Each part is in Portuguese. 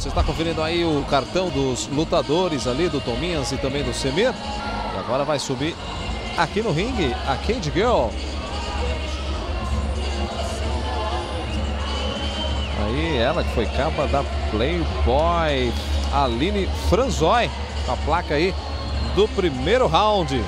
Você está conferindo aí o cartão dos lutadores ali, do Tominhas e também do Semir. E agora vai subir aqui no ringue a Cage Girl. Aí ela que foi capa da Playboy, Aline Franzói, com a placa aí do primeiro round.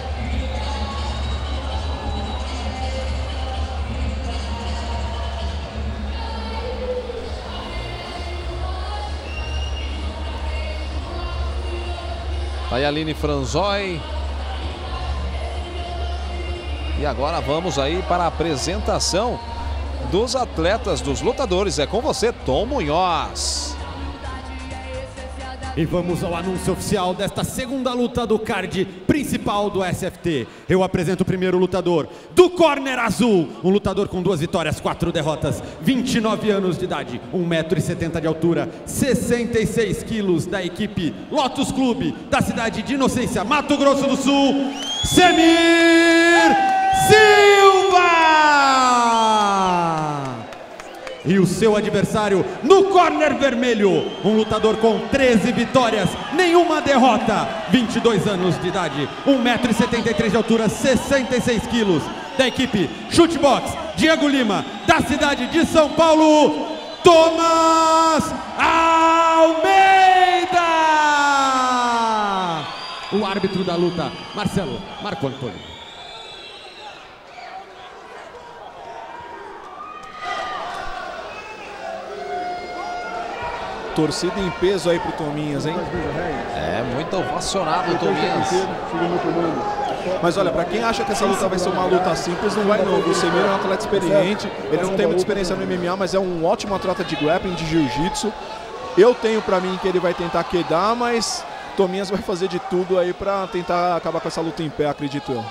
Aí a Aline Franzói. E agora vamos aí para a apresentação dos atletas, dos lutadores. É com você, Tom Munhoz. E vamos ao anúncio oficial desta segunda luta do card principal do SFT. Eu apresento o primeiro lutador do corner azul, um lutador com 2 vitórias, 4 derrotas, 29 anos de idade, 1,70 m de altura, 66 quilos, da equipe Lotus Clube, da cidade de Inocência, Mato Grosso do Sul, Semir Silva! E o seu adversário no corner vermelho, um lutador com 13 vitórias, nenhuma derrota, 22 anos de idade, 1,73 m de altura, 66 quilos, da equipe Chutebox, Diego Lima, da cidade de São Paulo, Thomas Almeida! O árbitro da luta, Marco Antônio. Torcida em peso aí pro Tominhas, hein? É, muito ovacionado o Tominhas. Mas olha, pra quem acha que essa luta vai ser uma luta simples, não vai não. O Semir é um atleta experiente, ele não tem muita experiência no MMA, mas é um ótimo atleta de grappling, de jiu-jitsu. Eu tenho pra mim que ele vai tentar quedar, mas Tominhas vai fazer de tudo aí pra tentar acabar com essa luta em pé, acredito eu.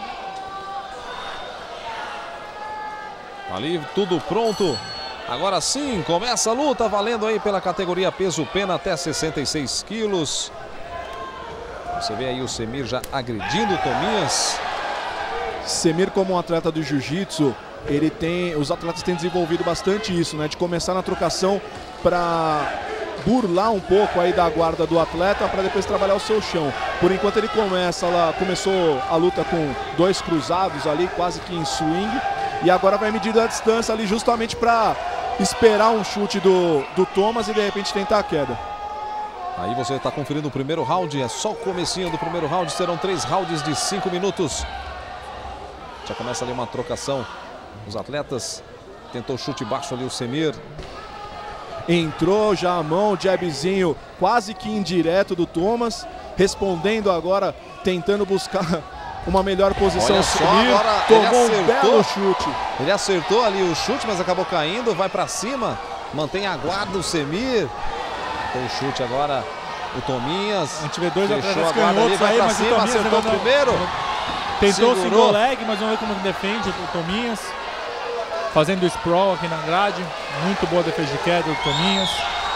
Ali tudo pronto. Agora sim, começa a luta, valendo aí pela categoria peso-pena até 66 quilos. Você vê aí o Semir já agredindo o Tominhas. Semir, como um atleta do jiu-jitsu, os atletas têm desenvolvido bastante isso, né? De começar na trocação para burlar um pouco aí da guarda do atleta para depois trabalhar o seu chão. Por enquanto ele começou a luta com 2 cruzados ali, quase que em swing. E agora vai medir a distância ali justamente para esperar um chute do Thomas e de repente tentar a queda. Aí você está conferindo o primeiro round, é só o comecinho do primeiro round, serão 3 rounds de 5 minutos. Já começa ali uma trocação, os atletas, tentou chute baixo ali o Semir. Entrou já a mão, jabzinho quase que indireto do Thomas, respondendo agora, tentando buscar uma melhor posição. Olha só, agora tomou um belo chute. Ele acertou ali o chute, mas acabou caindo, vai para cima, mantém a guarda o Semir. O chute agora o Tominhas. A gente vê 2 atletas canhotos aí, mas cima, o Tominhas acertou o primeiro. Tentou o single leg, mas vamos ver como defende o Tominhas. Fazendo o sprawl aqui na grade. Muito boa defesa de queda do Tominhas.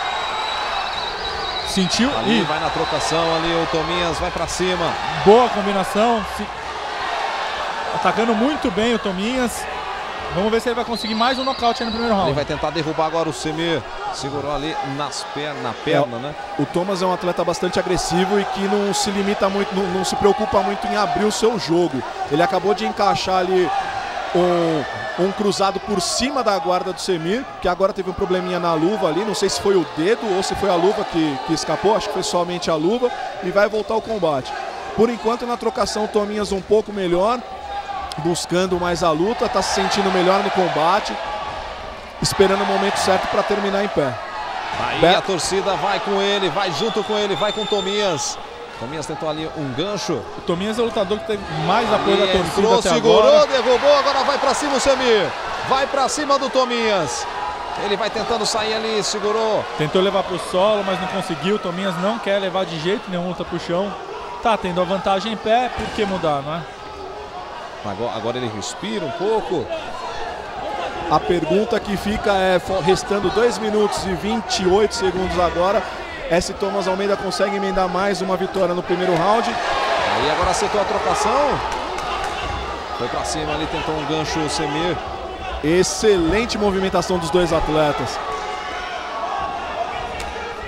Sentiu ali, vai na trocação ali, o Tominhas vai pra cima. Boa combinação. Atacando muito bem o Tominhas. Vamos ver se ele vai conseguir mais um nocaute aí no primeiro round. Ele vai tentar derrubar agora o Semir. Segurou ali na perna, né? O Thomas é um atleta bastante agressivo e que não se limita muito, não se preocupa muito em abrir o seu jogo. Ele acabou de encaixar ali um cruzado por cima da guarda do Semir, que agora teve um probleminha na luva ali, não sei se foi o dedo ou se foi a luva que escapou, acho que foi somente a luva, e vai voltar ao combate. Por enquanto, na trocação, o Tominhas um pouco melhor, buscando mais a luta, está se sentindo melhor no combate, esperando o momento certo para terminar em pé. Aí a torcida vai com ele, vai junto com ele, vai com o Tominhas. Tominhas tentou ali um gancho. O Tominhas é o lutador que teve mais apoio da torcida entrou, até segurou, agora. derrubou, agora vai pra cima o Semir. Vai pra cima do Tominhas. Ele vai tentando sair ali, segurou. Tentou levar pro solo, mas não conseguiu. O Tominhas não quer levar de jeito nenhum, luta pro chão. Tá tendo a vantagem em pé, por que mudar, não é? Agora ele respira um pouco. A pergunta que fica é, restando 2 minutos e 28 segundos agora, se Thomas Almeida consegue emendar mais uma vitória no primeiro round. Aí agora acertou a trocação. Foi pra cima ali, tentou um gancho o Semir. Excelente movimentação dos 2 atletas.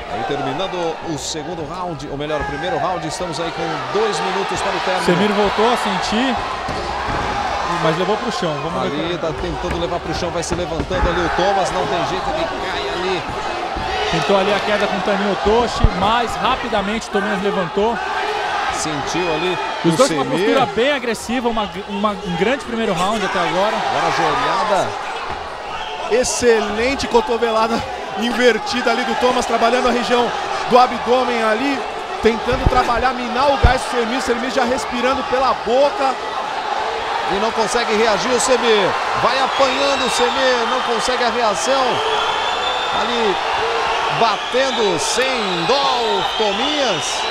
Aí terminando o segundo round, ou melhor, o primeiro round, estamos aí com 2 minutos para o término. Semir voltou a sentir, mas levou para o chão. Vamos ver. Ali está tentando levar para o chão, vai se levantando ali o Thomas, não tem jeito, ele cai ali. Tentou ali a queda com o Taninho Otoshi, mas rapidamente o Tominhas levantou. Sentiu ali os o dois com uma Semir. postura bem agressiva, um grande primeiro round até agora. Agora a joelhada. Excelente cotovelada invertida ali do Thomas, trabalhando a região do abdômen ali, tentando trabalhar, minar o gás do Semir. Semir já respirando pela boca. E não consegue reagir o Semir. Vai apanhando o Semir, não consegue a reação. Ali batendo sem dó o Tominhas.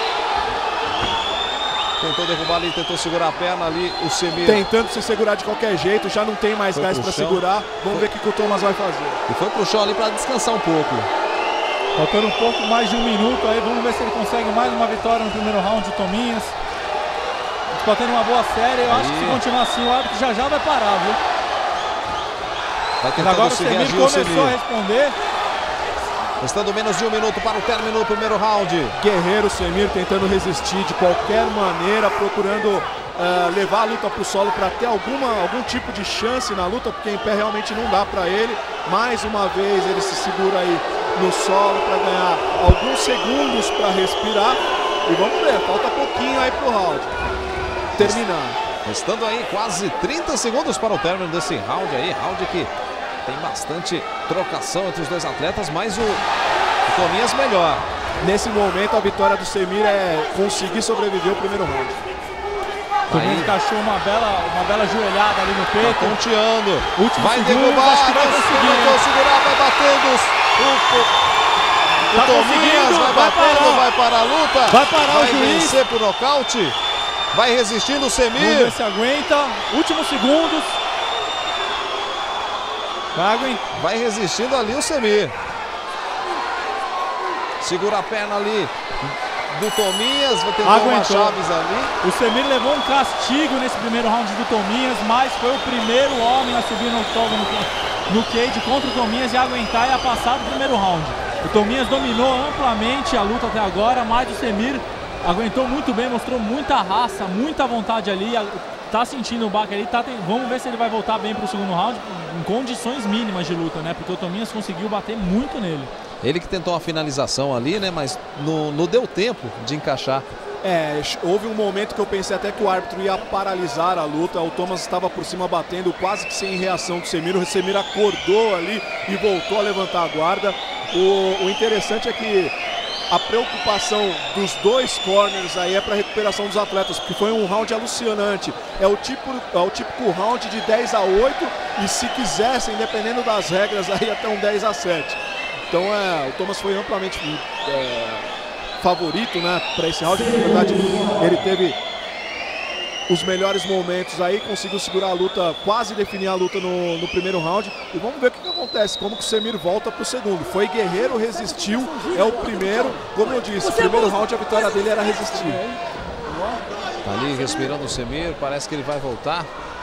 Tentou derrubar ali, tentou segurar a perna ali, o Semir. Tentando se segurar de qualquer jeito, já não tem mais Foi gás para segurar. Vamos ver o que o Thomas vai fazer. E foi pro chão ali para descansar um pouco. Faltando um pouco mais de 1 minuto aí, vamos ver se ele consegue mais uma vitória no primeiro round, o Tominhas. Disputando uma boa série, eu acho que se continuar assim o árbitro já vai parar, viu? Vai tentando agora se o Semir reagir começou a responder. Restando menos de 1 minuto para o término do primeiro round. Guerreiro Semir tentando resistir de qualquer maneira, procurando levar a luta para o solo para ter algum tipo de chance na luta, porque em pé realmente não dá para ele. Mais uma vez ele se segura aí no solo para ganhar alguns segundos para respirar. E vamos ver, falta pouquinho aí pro round terminar. Restando aí quase 30 segundos para o término desse round aí. Round que tem bastante trocação entre os dois atletas, mas o Tominhas melhor. Nesse momento a vitória do Semir é conseguir sobreviver ao primeiro round. Tominhas encaixou uma bela joelhada ali no peito. Tá ponteando. Último vai segundo, derrubar, acho que vai conseguir. Vai segurar, vai batendo. O Tominhas vai batendo, vai parar a luta. Vai parar o juiz. Vai vencer por nocaute. Vai resistindo o Semir. Vamos ver se aguenta. Últimos segundos. Vai resistindo ali o Semir. Segura a perna ali do Tominhas. Vai tentar uma chaves ali. O Semir levou um castigo nesse primeiro round do Tominhas, mas foi o primeiro homem a subir no octógono no cage contra o Tominhas e aguentar e a passar do primeiro round. O Tominhas dominou amplamente a luta até agora, mas o Semir aguentou muito bem, mostrou muita raça, muita vontade ali. Tá sentindo o baque ali, vamos ver se ele vai voltar bem para o segundo round em condições mínimas de luta, né? Porque o Tominhas conseguiu bater muito nele. Ele que tentou uma finalização ali, né? Mas não deu tempo de encaixar. Houve um momento que eu pensei até que o árbitro ia paralisar a luta. O Thomas estava por cima batendo quase que sem reação do Semir. O Semir acordou ali e voltou a levantar a guarda. O interessante é que a preocupação dos dois corners aí é para a recuperação dos atletas, porque foi um round alucinante. É o típico round de 10-8 e se quisessem, dependendo das regras, aí até um 10-7. Então o Thomas foi amplamente favorito, né, para esse round. Na verdade, ele teve os melhores momentos aí, conseguiu segurar a luta, quase definir a luta no primeiro round. E vamos ver o que acontece, como que o Semir volta para o segundo. Foi guerreiro, resistiu, é o primeiro. Como eu disse, o primeiro round a vitória dele era resistir. Tá ali respirando o Semir, parece que ele vai voltar.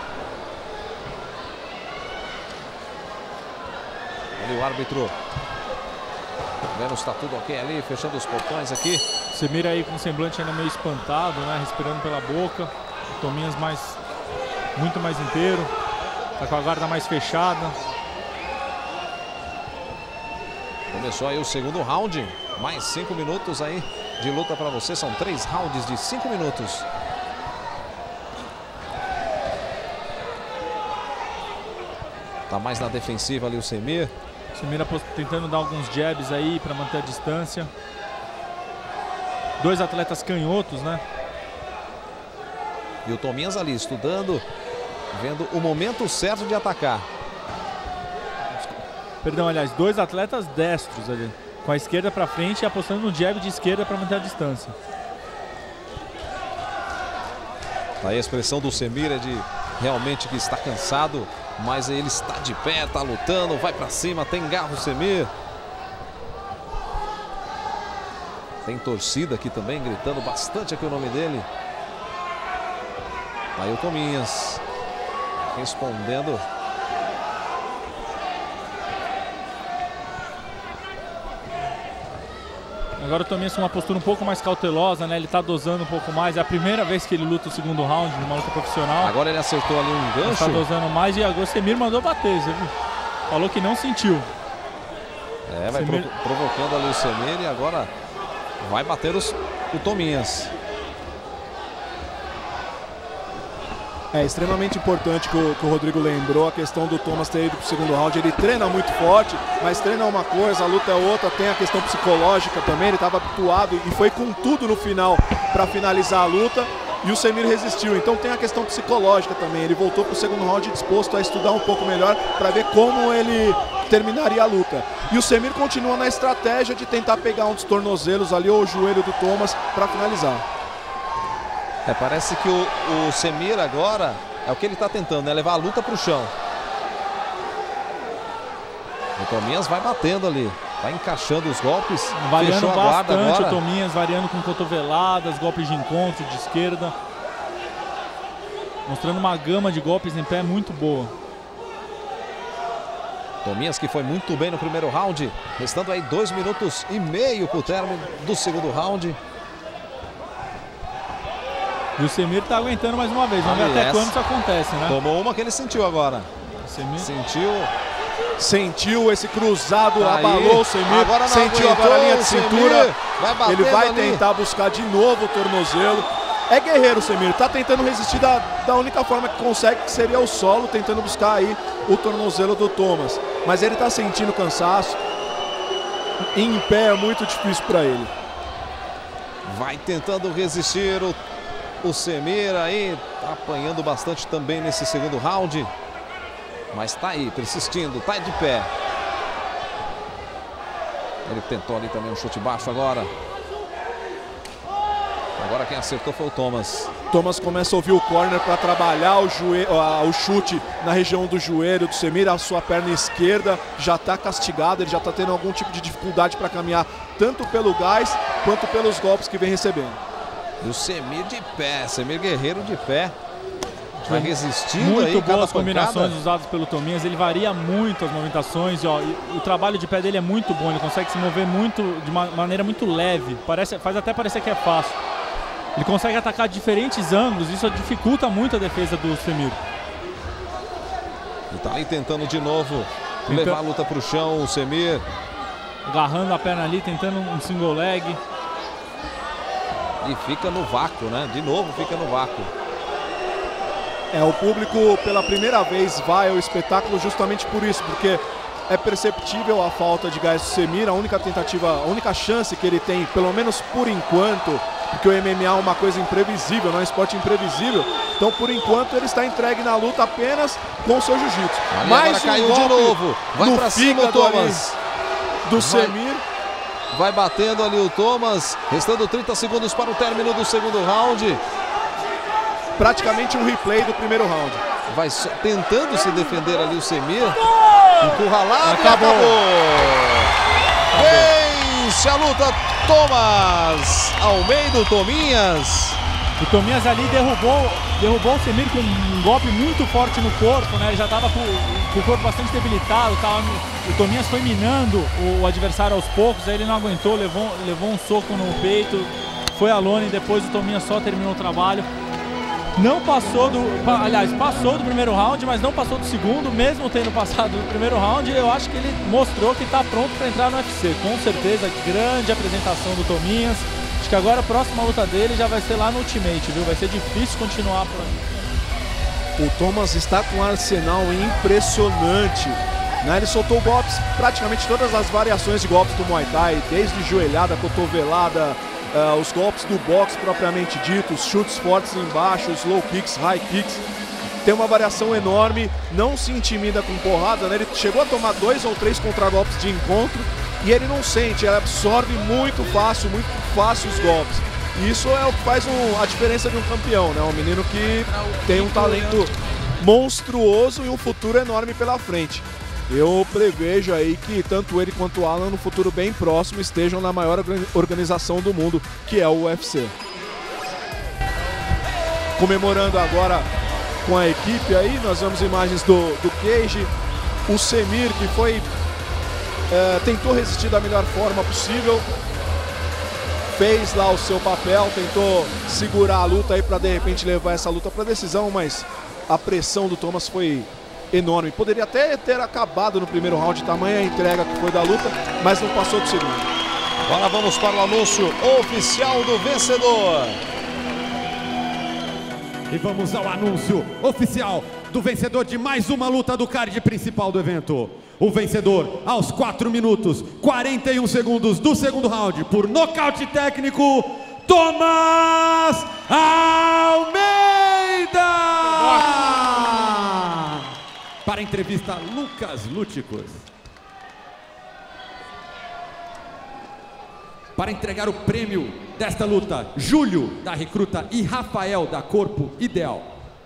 Ali o árbitro vendo se está tudo ok ali, fechando os portões aqui. Semir aí com o semblante ainda meio espantado, né, respirando pela boca. Tominhas muito mais inteiro, tá com a guarda mais fechada. Começou aí o segundo round, mais 5 minutos aí de luta para você, são 3 rounds de 5 minutos. Tá mais na defensiva ali o Semir. Semir tentando dar alguns jabs aí para manter a distância. Dois atletas canhotos, né? E o Tominhas ali estudando, vendo o momento certo de atacar. Perdão, aliás, dois atletas destros ali, com a esquerda para frente e apostando no jab de esquerda para manter a distância. Aí a expressão do Semir é de realmente que está cansado, mas ele está de pé, está lutando, vai para cima, tem garra o Semir. Tem torcida aqui também, gritando bastante aqui o nome dele. Aí o Tominhas respondendo. Agora o Tominhas com uma postura um pouco mais cautelosa, né? Ele tá dosando um pouco mais. É a primeira vez que ele luta o segundo round numa luta profissional. Agora ele acertou ali um gancho. Tá dosando mais e agora o Semir mandou bater, você viu? Falou que não sentiu. Vai provocando ali o Semir e agora vai bater o Tominhas. É extremamente importante que o Rodrigo lembrou a questão do Thomas ter ido para o segundo round. Ele treina muito forte, mas treina uma coisa, a luta é outra. Tem a questão psicológica também, ele estava habituado e foi com tudo no final para finalizar a luta. E o Semir resistiu, então tem a questão psicológica também. Ele voltou para o segundo round disposto a estudar um pouco melhor para ver como ele terminaria a luta. E o Semir continua na estratégia de tentar pegar um dos tornozelos ali ou o joelho do Thomas para finalizar. Parece que o Semir agora é o que ele está tentando, né? Levar a luta para o chão. O Tominhas vai batendo ali, vai encaixando os golpes. Variando bastante agora. O Tominhas, variando com cotoveladas, golpes de encontro, de esquerda. Mostrando uma gama de golpes em pé muito boa. Tominhas que foi muito bem no primeiro round. Restando aí 2 minutos e meio para o término do segundo round. E o Semir tá aguentando mais uma vez. Vamos ver até quando isso acontece, né? Tomou uma que ele sentiu agora. Semir sentiu esse cruzado, abalou o Semir. Agora sentiu agora a linha de cintura. Ele vai tentar buscar de novo o tornozelo. É guerreiro o Semir, tá tentando resistir da única forma que consegue, que seria o solo, tentando buscar aí o tornozelo do Thomas. Mas ele tá sentindo cansaço. Em pé é muito difícil para ele. Vai tentando resistir o Semir aí, tá apanhando bastante também nesse segundo round. Mas tá aí, persistindo, tá de pé. Ele tentou ali também um chute baixo agora. Agora quem acertou foi o Thomas. Thomas começa a ouvir o corner para trabalhar o chute na região do joelho do Semir. A sua perna esquerda já está castigada, ele já está tendo algum tipo de dificuldade para caminhar, tanto pelo gás quanto pelos golpes que vem recebendo. E o Semir de pé, Semir guerreiro de pé. Vai resistindo muito aí, boas cada combinações pancada. usadas pelo Tominhas. Ele varia muito as movimentações e o trabalho de pé dele é muito bom. Ele consegue se mover de uma maneira muito leve. Faz até parecer que é fácil. Ele consegue atacar de diferentes ângulos. Isso dificulta muito a defesa do Semir. Ele tá aí tentando de novo levar a luta para o chão. O Semir agarrando a perna ali, tentando um single leg. E fica no vácuo, né? De novo fica no vácuo. O público pela primeira vez vai ao espetáculo justamente por isso, porque é perceptível a falta de gás do Semir. A única tentativa, a única chance que ele tem, pelo menos por enquanto, porque o MMA é uma coisa imprevisível, não é um esporte imprevisível. Então, por enquanto, ele está entregue na luta apenas com o seu jiu-jitsu. Mas caiu de novo. Vai para cima o Thomas. Do Semir. Vai batendo ali o Thomas. Restando 30 segundos para o término do segundo round. Praticamente um replay do primeiro round. Vai tentando se defender ali o Semir. Encurralado. Acabou. Vence a luta Thomas Almeida, Tominhas. O Tominhas ali derrubou o Semir com um golpe muito forte no corpo, né? Ele já estava com o corpo bastante debilitado. O Tominhas foi minando o adversário aos poucos, aí ele não aguentou, levou um soco no peito, foi a lona e depois o Tominhas só terminou o trabalho. Não passou passou do primeiro round, mas não passou do segundo, mesmo tendo passado do primeiro round. Eu acho que ele mostrou que está pronto para entrar no UFC. Com certeza, grande apresentação do Tominhas. Acho que agora a próxima luta dele já vai ser lá no Ultimate, viu? Vai ser difícil continuar por aí. O Thomas está com um arsenal impressionante, né? Ele soltou golpes, praticamente todas as variações de golpes do Muay Thai, desde joelhada, cotovelada, os golpes do boxe propriamente dito, os chutes fortes embaixo, os low kicks, high kicks. Tem uma variação enorme, não se intimida com porrada, né? Ele chegou a tomar 2 ou 3 contragolpes de encontro e ele não sente, ele absorve muito fácil os golpes. E isso é o que faz a diferença de um campeão, né? Um menino que tem um talento monstruoso e um futuro enorme pela frente. Eu prevejo aí que tanto ele quanto o Alan no futuro bem próximo estejam na maior organização do mundo, que é o UFC. Comemorando agora com a equipe aí, nós vemos imagens do Cage, o Semir que tentou resistir da melhor forma possível. fez lá o seu papel, tentou segurar a luta aí para de repente levar essa luta para decisão, mas a pressão do Thomas foi enorme. Poderia até ter acabado no primeiro round, tamanha a entrega que foi da luta, mas não passou do segundo. Agora vamos para o anúncio oficial do vencedor. E vamos ao anúncio oficial do vencedor de mais uma luta do card principal do evento. O vencedor aos 4 minutos, 41 segundos do segundo round, por nocaute técnico, Thomas Almeida! Para a entrevista, Lucas Lúticos. Para entregar o prêmio desta luta, Júlio, da Recruta, e Rafael, da Corpo Ideal.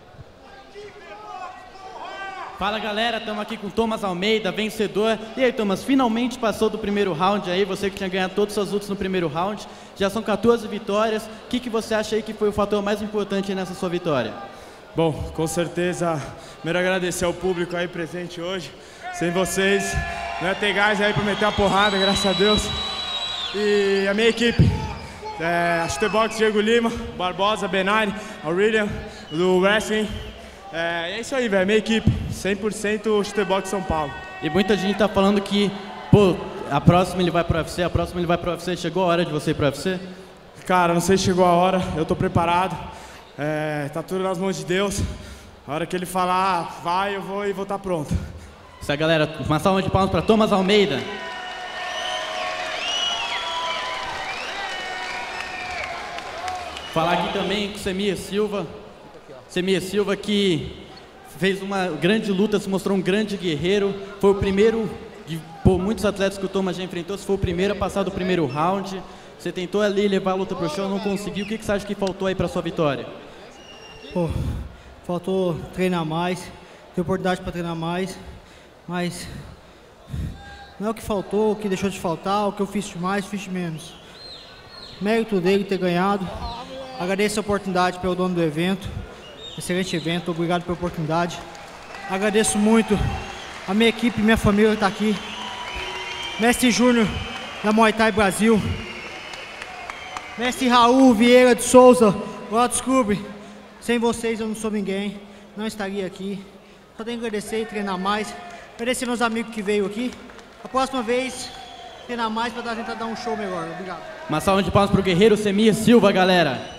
Fala galera, estamos aqui com o Thomas Almeida, vencedor. E aí Thomas, finalmente passou do primeiro round aí, você que tinha ganhado todas as suas lutas no primeiro round. Já são 14 vitórias, o que você acha aí que foi o fator mais importante nessa sua vitória? Bom, com certeza, primeiro agradecer ao público aí presente hoje. Sem vocês, não ia ter gás aí para meter a porrada, graças a Deus. E a minha equipe, a Chutebox, Diego Lima, Barbosa, Benari, Aurelian, do Wrestling. É isso aí, velho, minha equipe, 100% Chutebox São Paulo. E muita gente tá falando que, pô, a próxima ele vai pro UFC, a próxima ele vai pro UFC. Chegou a hora de você ir pro UFC? Cara, não sei se chegou a hora, eu tô preparado. Tá tudo nas mãos de Deus. A hora que ele falar, vai, eu vou e vou estar pronto. Isso aí, galera, uma salva de palmas para Thomas Almeida. Falar aqui também com o Semir Silva. Semir Silva que fez uma grande luta, se mostrou um grande guerreiro. Foi o primeiro de muitos atletas que o Thomas já enfrentou. Se foi o primeiro a passar do primeiro round. Você tentou ali levar a luta pro chão, não conseguiu. O que você acha que faltou aí para sua vitória? Pô, faltou treinar mais, ter oportunidade para treinar mais, mas não é o que faltou, o que deixou de faltar, o que eu fiz de mais, fiz de menos. Mérito dele ter ganhado. Agradeço a oportunidade pelo dono do evento, excelente evento, obrigado pela oportunidade. Agradeço muito a minha equipe, minha família que está aqui. Mestre Júnior da Muay Thai Brasil. Mestre Raul Vieira de Souza, Lotus Club. Sem vocês eu não sou ninguém, não estaria aqui. Só tenho que agradecer e treinar mais. Agradecer meus amigos que veio aqui. A próxima vez, treinar mais para tentar dar um show melhor. Obrigado. Uma salva de palmas pro guerreiro Semir Silva, galera.